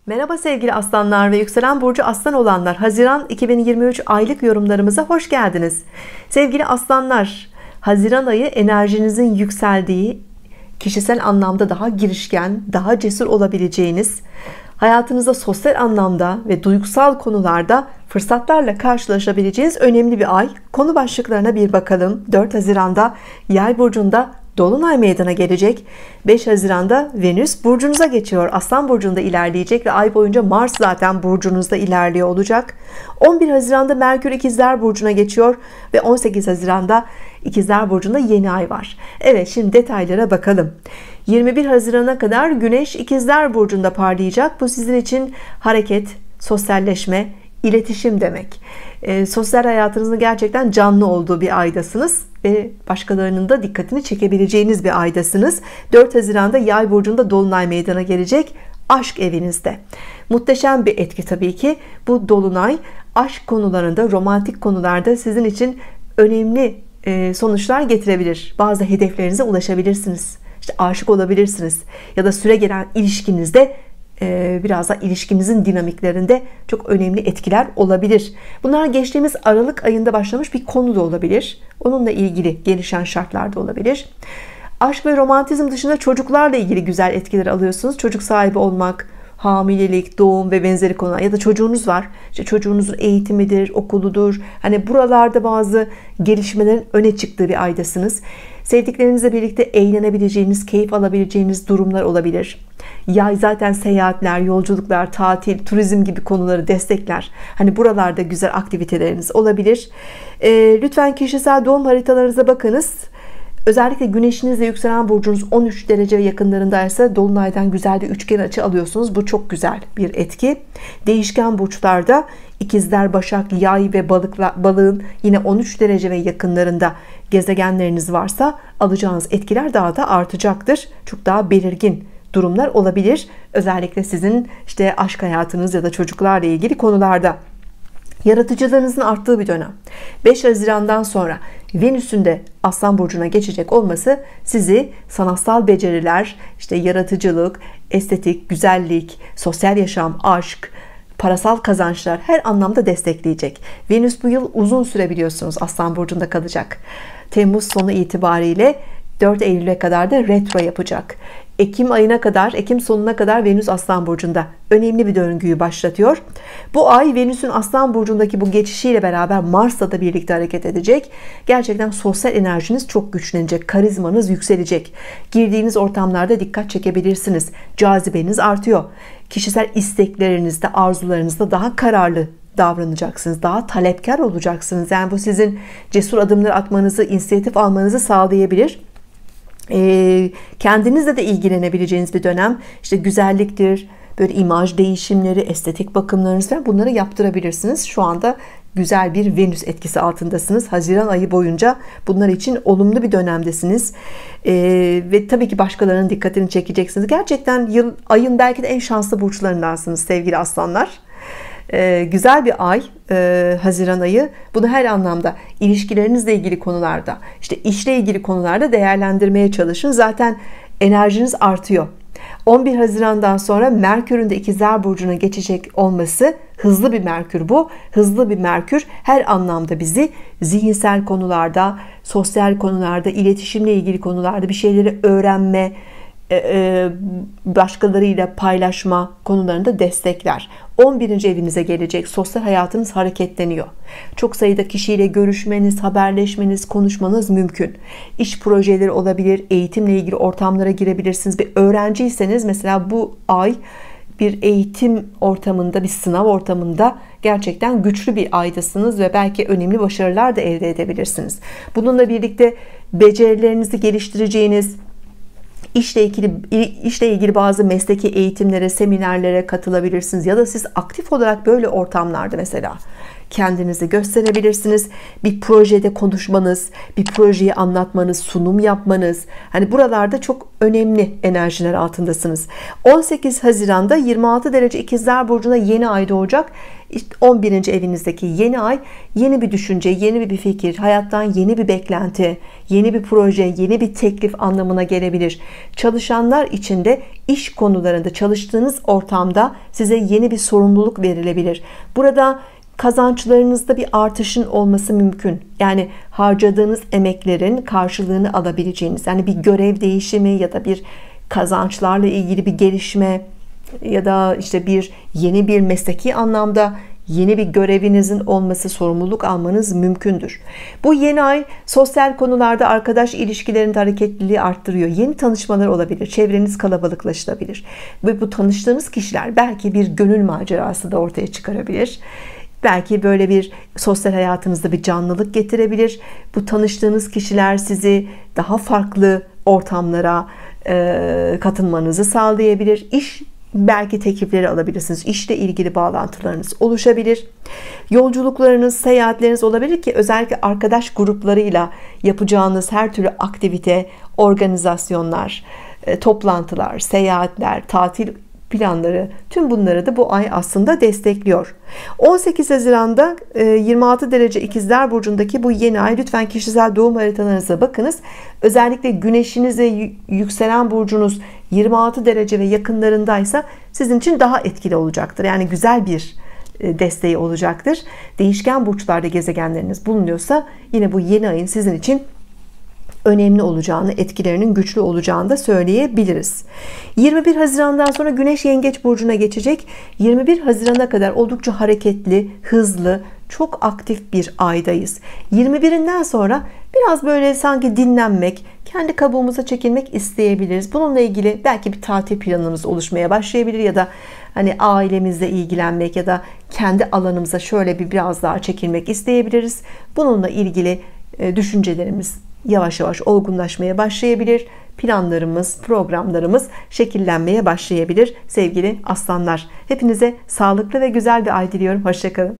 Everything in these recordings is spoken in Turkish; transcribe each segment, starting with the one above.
Merhaba sevgili aslanlar ve yükselen burcu aslan olanlar, Haziran 2023 aylık yorumlarımıza hoş geldiniz. Sevgili aslanlar, Haziran ayı enerjinizin yükseldiği, kişisel anlamda daha girişken, daha cesur olabileceğiniz, hayatınızda sosyal anlamda ve duygusal konularda fırsatlarla karşılaşabileceğiniz önemli bir ay. Konu başlıklarına bir bakalım. 4 Haziran'da Yay burcunda Dolunay meydana gelecek. 5 Haziran'da Venüs burcunuza geçiyor. Aslan burcunda ilerleyecek ve ay boyunca Mars zaten burcunuzda ilerliyor olacak. 11 Haziran'da Merkür İkizler burcuna geçiyor ve 18 Haziran'da İkizler burcunda yeni ay var. Evet, şimdi detaylara bakalım. 21 Haziran'a kadar Güneş İkizler burcunda parlayacak. Bu sizin için hareket, sosyalleşme, iletişim demek. Sosyal hayatınızın gerçekten canlı olduğu bir aydasınız ve başkalarının da dikkatini çekebileceğiniz bir aydasınız. 4 Haziran'da Yay burcunda Dolunay meydana gelecek, aşk evinizde. Muhteşem bir etki tabii ki. Bu Dolunay aşk konularında, romantik konularda sizin için önemli sonuçlar getirebilir. Bazı hedeflerinize ulaşabilirsiniz. İşte aşık olabilirsiniz ya da süre gelen ilişkinizde biraz da ilişkinizin dinamiklerinde çok önemli etkiler olabilir. Bunlar geçtiğimiz Aralık ayında başlamış bir konu da olabilir. Onunla ilgili gelişen şartlar da olabilir. Aşk ve romantizm dışında çocuklarla ilgili güzel etkiler alıyorsunuz. Çocuk sahibi olmak, hamilelik, doğum ve benzeri konular ya da çocuğunuz var. İşte çocuğunuzun eğitimidir, okuludur. Hani buralarda bazı gelişmelerin öne çıktığı bir aydasınız. Sevdiklerinizle birlikte eğlenebileceğiniz, keyif alabileceğiniz durumlar olabilir. Yay zaten seyahatler, yolculuklar, tatil, turizm gibi konuları destekler. Hani buralarda güzel aktiviteleriniz olabilir. Lütfen kişisel doğum haritalarınıza bakınız. Özellikle güneşinizle yükselen burcunuz 13 derece ve yakınlarındaysa dolunaydan güzel bir üçgen açı alıyorsunuz. Bu çok güzel bir etki. Değişken burçlarda ikizler, başak, yay ve balığın yine 13 derece ve yakınlarında gezegenleriniz varsa alacağınız etkiler daha da artacaktır. Çok daha belirgin durumlar olabilir. Özellikle sizin işte aşk hayatınız ya da çocuklarla ilgili konularda. Yaratıcılığınızın arttığı bir dönem. 5 Haziran'dan sonra Venüs'ün de Aslan burcuna geçecek olması sizi sanatsal beceriler, işte yaratıcılık, estetik, güzellik, sosyal yaşam, aşk, parasal kazançlar her anlamda destekleyecek. Venüs bu yıl uzun süre biliyorsunuz Aslan burcunda kalacak. Temmuz sonu itibariyle 4 Eylül'e kadar da retro yapacak. Ekim ayına kadar, Ekim sonuna kadar Venüs Aslan burcunda önemli bir döngüyü başlatıyor. Bu ay Venüs'ün Aslan burcundaki bu geçişiyle beraber Mars'la da birlikte hareket edecek. Gerçekten sosyal enerjiniz çok güçlenecek, karizmanız yükselecek. Girdiğiniz ortamlarda dikkat çekebilirsiniz. Cazibeniz artıyor. Kişisel isteklerinizde, arzularınızda daha kararlı davranacaksınız. Daha talepkar olacaksınız. Yani bu sizin cesur adımlar atmanızı, inisiyatif almanızı sağlayabilir. Kendinizle de ilgilenebileceğiniz bir dönem. İşte güzelliktir, böyle imaj değişimleri, estetik bakımlarınız falan, bunları yaptırabilirsiniz. Şu anda güzel bir Venüs etkisi altındasınız. Haziran ayı boyunca bunlar için olumlu bir dönemdesiniz. Ve tabii ki başkalarının dikkatini çekeceksiniz. Gerçekten ayın belki de en şanslı burçlarındansınız sevgili aslanlar. Güzel bir ay Haziran ayı. Bunu her anlamda, ilişkilerinizle ilgili konularda, işte işle ilgili konularda değerlendirmeye çalışın. Zaten enerjiniz artıyor. 11 Haziran'dan sonra Merkür'ün de İkizler burcuna geçecek olması, hızlı bir Merkür bu. Hızlı bir Merkür her anlamda bizi zihinsel konularda, sosyal konularda, iletişimle ilgili konularda bir şeyleri öğrenme, başkalarıyla paylaşma konularında destekler. 11. evinize gelecek. Sosyal hayatınız hareketleniyor. Çok sayıda kişiyle görüşmeniz, haberleşmeniz, konuşmanız mümkün. İş projeleri olabilir, eğitimle ilgili ortamlara girebilirsiniz. Bir öğrenciyseniz mesela bu ay bir eğitim ortamında, bir sınav ortamında gerçekten güçlü bir aydasınız ve belki önemli başarılar da elde edebilirsiniz. Bununla birlikte becerilerinizi geliştireceğiniz, İşle ilgili bazı mesleki eğitimlere, seminerlere katılabilirsiniz ya da siz aktif olarak böyle ortamlarda mesela kendinizi gösterebilirsiniz. Bir projede konuşmanız, bir projeyi anlatmanız, sunum yapmanız, hani buralarda çok önemli enerjiler altındasınız. 18 Haziran'da 26 derece İkizler burcunda yeni ay doğacak. İşte 11. evinizdeki yeni ay yeni bir düşünce, yeni bir fikir, hayattan yeni bir beklenti, yeni bir proje, yeni bir teklif anlamına gelebilir. Çalışanlar için de iş konularında, çalıştığınız ortamda size yeni bir sorumluluk verilebilir. Burada kazançlarınızda bir artışın olması mümkün. Yani harcadığınız emeklerin karşılığını alabileceğiniz, yani bir görev değişimi ya da bir kazançlarla ilgili bir gelişme ya da işte yeni bir mesleki anlamda yeni bir görevinizin olması, sorumluluk almanız mümkündür. Bu yeni ay sosyal konularda arkadaş ilişkilerinde hareketliliği arttırıyor. Yeni tanışmalar olabilir. Çevreniz kalabalıklaşabilir. Ve bu tanıştığınız kişiler belki bir gönül macerası da ortaya çıkarabilir. Belki böyle bir sosyal hayatınızda bir canlılık getirebilir. Bu tanıştığınız kişiler sizi daha farklı ortamlara katılmanızı sağlayabilir. İş belki teklifleri alabilirsiniz. İşle ilgili bağlantılarınız oluşabilir. Yolculuklarınız, seyahatleriniz olabilir ki özellikle arkadaş gruplarıyla yapacağınız her türlü aktivite, organizasyonlar, toplantılar, seyahatler, tatil planları, tüm bunları da bu ay aslında destekliyor. 18 Haziran'da 26 derece İkizler Burcu'ndaki bu yeni ay, lütfen kişisel doğum haritalarınıza bakınız. Özellikle güneşiniz ve yükselen burcunuz 26 derece ve yakınlarındaysa sizin için daha etkili olacaktır. Yani güzel bir desteği olacaktır. Değişken burçlarda gezegenleriniz bulunuyorsa yine bu yeni ayın sizin için önemli olacağını, etkilerinin güçlü olacağını da söyleyebiliriz. 21 Haziran'dan sonra Güneş Yengeç Burcu'na geçecek. 21 Haziran'a kadar oldukça hareketli, hızlı, çok aktif bir aydayız. 21'inden sonra biraz böyle sanki dinlenmek, kendi kabuğumuza çekilmek isteyebiliriz. Bununla ilgili belki bir tatil planımız oluşmaya başlayabilir ya da hani ailemizle ilgilenmek ya da kendi alanımıza şöyle biraz daha çekilmek isteyebiliriz. Bununla ilgili düşüncelerimiz yavaş yavaş olgunlaşmaya başlayabilir. Planlarımız, programlarımız şekillenmeye başlayabilir. Sevgili aslanlar, hepinize sağlıklı ve güzel bir ay diliyorum. Hoşça kalın.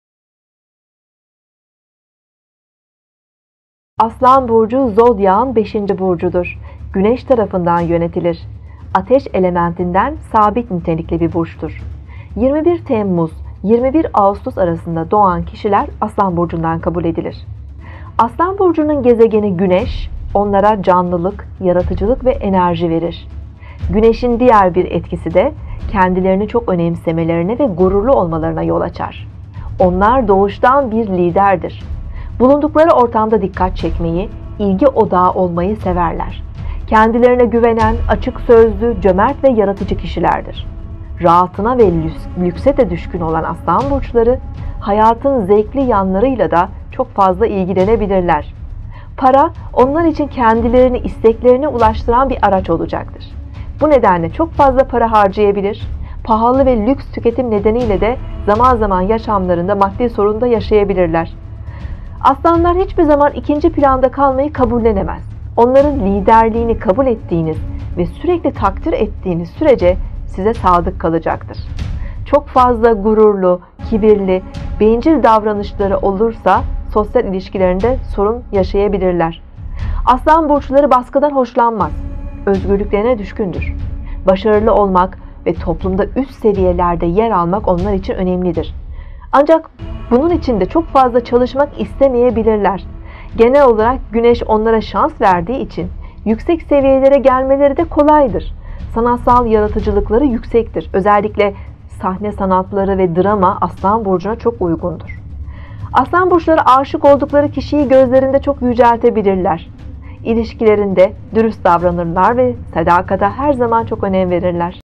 Aslan burcu zodyağın 5. burcudur. Güneş tarafından yönetilir. Ateş elementinden sabit nitelikli bir burçtur. 21 Temmuz 21 Ağustos arasında doğan kişiler Aslan burcundan kabul edilir. Aslan burcunun gezegeni Güneş onlara canlılık, yaratıcılık ve enerji verir. Güneşin diğer bir etkisi de kendilerini çok önemsemelerine ve gururlu olmalarına yol açar. Onlar doğuştan bir liderdir. Bulundukları ortamda dikkat çekmeyi, ilgi odağı olmayı severler. Kendilerine güvenen, açık sözlü, cömert ve yaratıcı kişilerdir. Rahatına ve lükse de düşkün olan aslan burçları, hayatın zevkli yanlarıyla da çok fazla ilgilenebilirler. Para, onlar için kendilerini isteklerine ulaştıran bir araç olacaktır. Bu nedenle çok fazla para harcayabilir, pahalı ve lüks tüketim nedeniyle de zaman zaman yaşamlarında maddi sorun da yaşayabilirler. Aslanlar hiçbir zaman ikinci planda kalmayı kabullenemez. Onların liderliğini kabul ettiğiniz ve sürekli takdir ettiğiniz sürece size sadık kalacaktır. Çok fazla gururlu, kibirli, bencil davranışları olursa sosyal ilişkilerinde sorun yaşayabilirler. Aslan burçları baskıdan hoşlanmaz. Özgürlüklerine düşkündür. Başarılı olmak ve toplumda üst seviyelerde yer almak onlar için önemlidir. Ancak bunun için de çok fazla çalışmak istemeyebilirler. Genel olarak Güneş onlara şans verdiği için yüksek seviyelere gelmeleri de kolaydır. Sanatsal yaratıcılıkları yüksektir. Özellikle sahne sanatları ve drama Aslan burcuna çok uygundur. Aslan burçları aşık oldukları kişiyi gözlerinde çok yüceltebilirler. İlişkilerinde dürüst davranırlar ve sadakata her zaman çok önem verirler.